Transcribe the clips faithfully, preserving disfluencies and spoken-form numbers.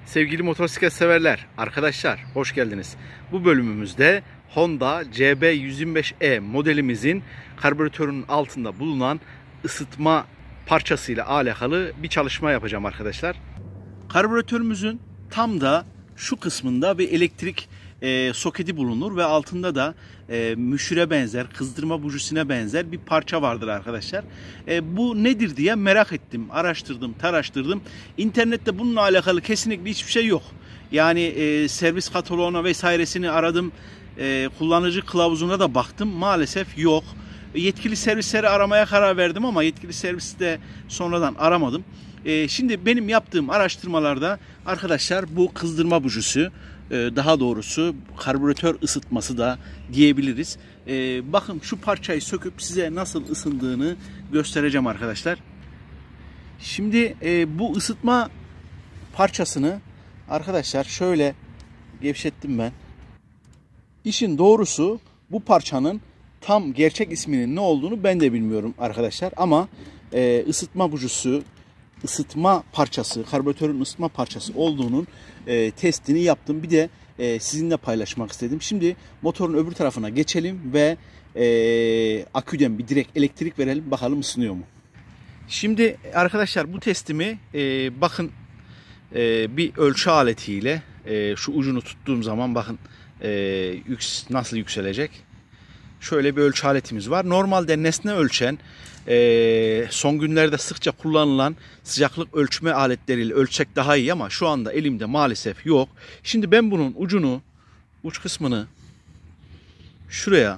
Sevgili motosiklet severler, arkadaşlar hoş geldiniz. Bu bölümümüzde Honda C B yüz yirmi beş E modelimizin karbüratörünün altında bulunan ısıtma parçasıyla alakalı bir çalışma yapacağım arkadaşlar. Karbüratörümüzün tam da şu kısmında bir elektrik e, soketi bulunur ve altında da e, müşüre benzer, kızdırma bujisine benzer bir parça vardır arkadaşlar. E, bu nedir diye merak ettim, araştırdım, taraştırdım. İnternette bununla alakalı kesinlikle hiçbir şey yok. Yani e, servis kataloğuna vesairesini aradım, e, kullanıcı kılavuzuna da baktım, maalesef yok. Yetkili servisleri aramaya karar verdim ama yetkili servisi de sonradan aramadım. E, şimdi benim yaptığım araştırmalarda arkadaşlar bu kızdırma bujisi, daha doğrusu karbüratör ısıtması da diyebiliriz. Ee, bakın şu parçayı söküp size nasıl ısındığını göstereceğim arkadaşlar. Şimdi e, bu ısıtma parçasını arkadaşlar şöyle gevşettim ben. İşin doğrusu bu parçanın tam gerçek isminin ne olduğunu ben de bilmiyorum arkadaşlar. Ama e, ısıtma bujisi, ısıtma parçası, karbüratörün ısıtma parçası olduğunun e, testini yaptım. Bir de e, sizinle paylaşmak istedim. Şimdi motorun öbür tarafına geçelim ve e, aküden bir direkt elektrik verelim. Bakalım ısınıyor mu? Şimdi arkadaşlar bu testimi e, bakın e, bir ölçü aletiyle e, şu ucunu tuttuğum zaman bakın e, yüks nasıl yükselecek. Şöyle bir ölçü aletimiz var. Normalde nesne ölçen, e, son günlerde sıkça kullanılan sıcaklık ölçme aletleriyle ölçsek daha iyi ama şu anda elimde maalesef yok. Şimdi ben bunun ucunu, uç kısmını şuraya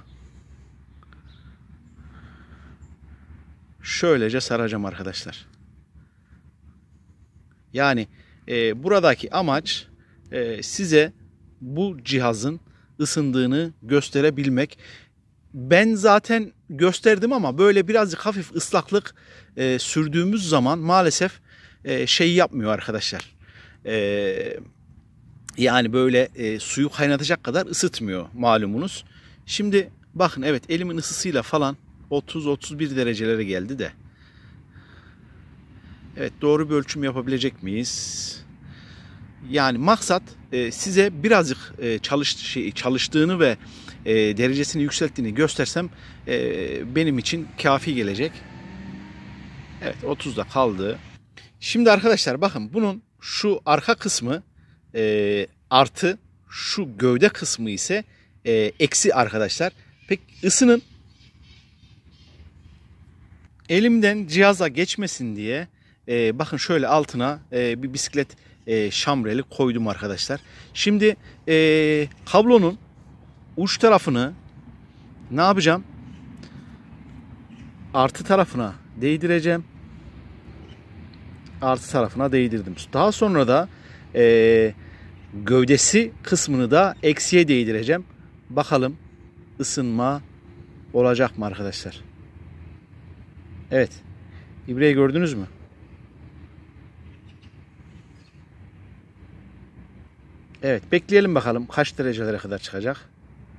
şöylece saracağım arkadaşlar. Yani e, buradaki amaç e, size bu cihazın ısındığını gösterebilmek. Ben zaten gösterdim ama böyle birazcık hafif ıslaklık e, sürdüğümüz zaman maalesef e, şey yapmıyor arkadaşlar. E, yani böyle e, suyu kaynatacak kadar ısıtmıyor malumunuz. Şimdi bakın evet elimin ısısıyla falan otuz otuz bir derecelere geldi de. Evet, doğru bir ölçüm yapabilecek miyiz? Yani maksat e, size birazcık e, çalış, şey, çalıştığını ve e, derecesini yükselttiğini göstersem e, benim için kafi gelecek. Evet, otuzda kaldı. Şimdi arkadaşlar bakın bunun şu arka kısmı e, artı, şu gövde kısmı ise e, eksi arkadaşlar. Peki ısının elimden cihaza geçmesin diye e, bakın şöyle altına e, bir bisiklet e, şamreli koydum arkadaşlar. Şimdi e, kablonun uç tarafını ne yapacağım? Artı tarafına değdireceğim. Artı tarafına değdirdim. Daha sonra da e, gövdesi kısmını da eksiye değdireceğim. Bakalım ısınma olacak mı arkadaşlar? Evet. İbreyi gördünüz mü? Evet, bekleyelim bakalım kaç derecelere kadar çıkacak.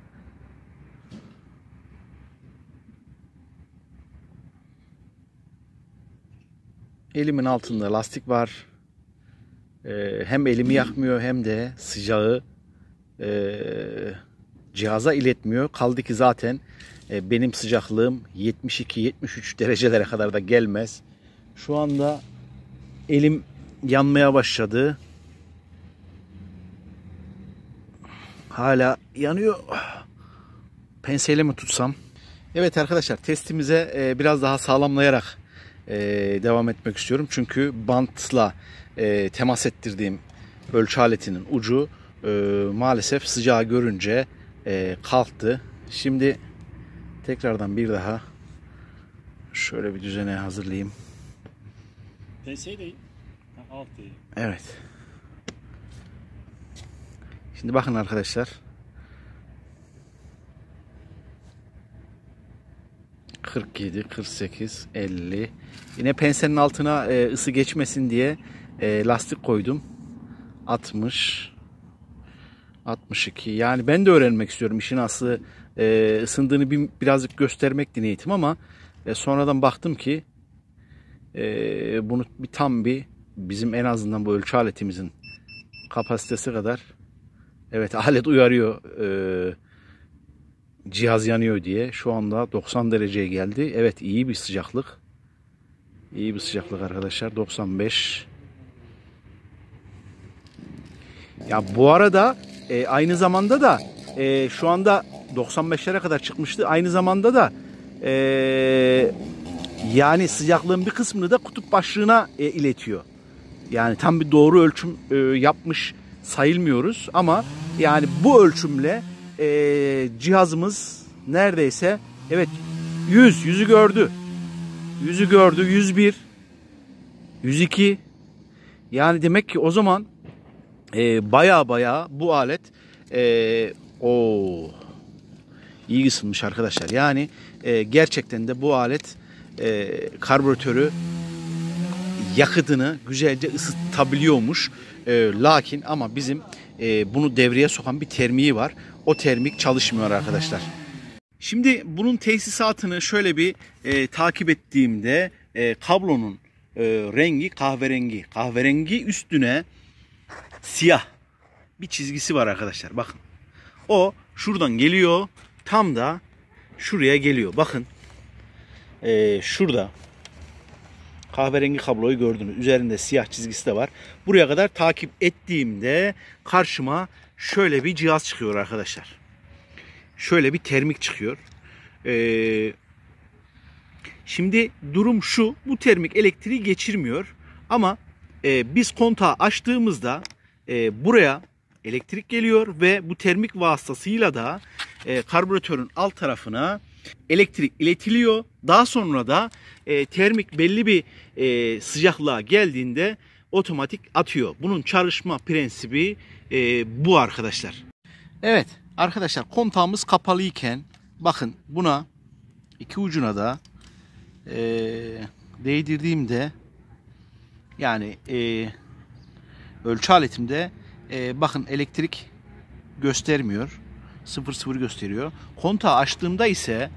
Elimin altında lastik var. Ee, hem elimi yakmıyor hem de sıcağı e, cihaza iletmiyor. Kaldı ki zaten e, benim sıcaklığım yetmiş iki yetmiş üç derecelere kadar da gelmez. Şu anda elim yanmaya başladı. Hala yanıyor. Penseyle mi tutsam? Evet arkadaşlar, testimize e, biraz daha sağlamlayarak e, devam etmek istiyorum. Çünkü bantla e, temas ettirdiğim ölçü aletinin ucu e, maalesef sıcağı görünce e, kalktı. Şimdi tekrardan bir daha şöyle bir düzene hazırlayayım. Penseyle alt değil. Evet. Şimdi bakın arkadaşlar. kırk yedi, kırk sekiz, elli. Yine pensenin altına e, ısı geçmesin diye e, lastik koydum. altmış, altmış iki. Yani ben de öğrenmek istiyorum işin aslı e, ısındığını bir, birazcık göstermek niyetim ama e, sonradan baktım ki e, bunu bir tam bir bizim en azından bu ölçü aletimizin kapasitesi kadar. Evet, alet uyarıyor e, cihaz yanıyor diye. Şu anda doksan dereceye geldi. Evet, iyi bir sıcaklık. İyi bir sıcaklık arkadaşlar. doksan beş. Ya bu arada e, aynı zamanda da e, şu anda doksan beşlere kadar çıkmıştı. Aynı zamanda da e, yani sıcaklığın bir kısmını da kutup başlığına e, iletiyor. Yani tam bir doğru ölçüm e, yapmış sayılmıyoruz ama yani bu ölçümle e, cihazımız neredeyse evet yüz, yüzü gördü. Yüzü gördü, yüz bir, yüz iki. Yani demek ki o zaman e, baya baya bu alet e, o iyi ısınmış arkadaşlar. Yani e, gerçekten de bu alet e, karbüratörü yakıtını güzelce ısıtabiliyormuş. E, lakin ama bizim e, bunu devreye sokan bir termiği var. O termik çalışmıyor arkadaşlar. Şimdi bunun tesisatını şöyle bir e, takip ettiğimde e, kablonun e, rengi kahverengi. Kahverengi üstüne siyah bir çizgisi var arkadaşlar. Bakın. O şuradan geliyor. Tam da şuraya geliyor. Bakın. E, şurada. Kahverengi kabloyu gördünüz. Üzerinde siyah çizgisi de var. Buraya kadar takip ettiğimde karşıma şöyle bir cihaz çıkıyor arkadaşlar. Şöyle bir termik çıkıyor. Ee, şimdi durum şu. Bu termik elektriği geçirmiyor. Ama e, biz kontağı açtığımızda e, buraya elektrik geliyor ve bu termik vasıtasıyla da e, karbüratörün alt tarafına elektrik iletiliyor. Daha sonra da e, termik belli bir e, sıcaklığa geldiğinde otomatik atıyor. Bunun çalışma prensibi e, bu arkadaşlar. Evet arkadaşlar, kontağımız kapalıyken bakın buna iki ucuna da e, değdirdiğimde yani e, ölçü aletimde e, bakın elektrik göstermiyor. sıfır sıfır gösteriyor. Kontağı açtığımda ise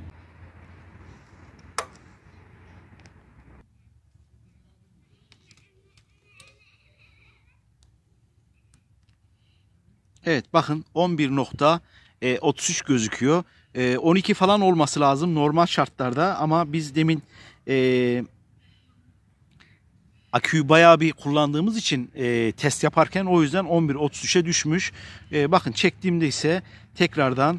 evet bakın on bir nokta otuz üç gözüküyor. on iki falan olması lazım normal şartlarda ama biz demin e, aküyü bayağı bir kullandığımız için e, test yaparken o yüzden on bir otuz üçe düşmüş. E, bakın çektiğimde ise tekrardan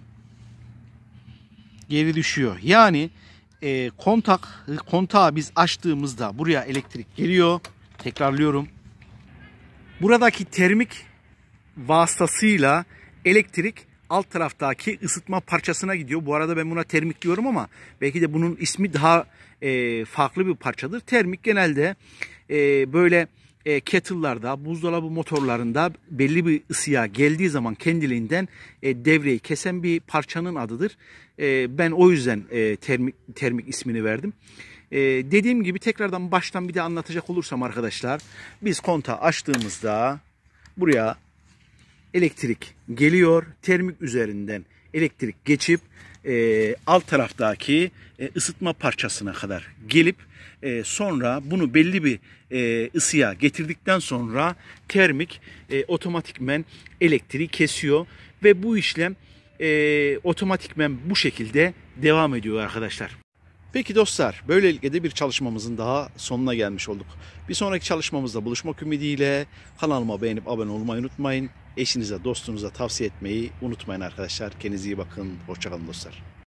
geri düşüyor. Yani e, kontak kontağı biz açtığımızda buraya elektrik geliyor. Tekrarlıyorum. Buradaki termik vasıtasıyla elektrik alt taraftaki ısıtma parçasına gidiyor. Bu arada ben buna termik diyorum ama belki de bunun ismi daha e, farklı bir parçadır. Termik genelde e, böyle e, kettle'larda, buzdolabı motorlarında belli bir ısıya geldiği zaman kendiliğinden e, devreyi kesen bir parçanın adıdır. E, ben o yüzden e, termik, termik ismini verdim. E, dediğim gibi tekrardan baştan bir de anlatacak olursam arkadaşlar, biz kontağı açtığımızda buraya elektrik geliyor. Termik üzerinden elektrik geçip e, alt taraftaki e, ısıtma parçasına kadar gelip e, sonra bunu belli bir e, ısıya getirdikten sonra termik e, otomatikmen elektriği kesiyor ve bu işlem e, otomatikmen bu şekilde devam ediyor arkadaşlar. Peki dostlar, böylelikle de bir çalışmamızın daha sonuna gelmiş olduk. Bir sonraki çalışmamızda buluşmak ümidiyle kanalıma beğenip abone olmayı unutmayın. Eşinize, dostunuza tavsiye etmeyi unutmayın arkadaşlar. Kendinize iyi bakın. Hoşça kalın dostlar.